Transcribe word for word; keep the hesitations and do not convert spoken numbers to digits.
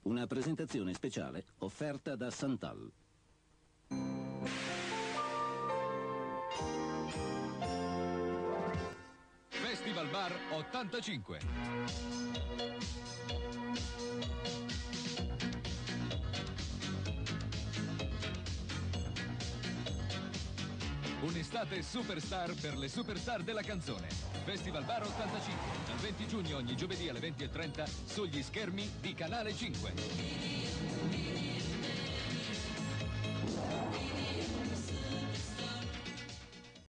Una presentazione speciale offerta da Santal. Festival Bar ottantacinque. Un'estate superstar per le superstar della canzone. Festival Bar ottantacinque, dal venti giugno ogni giovedì alle venti e trenta sugli schermi di Canale cinque.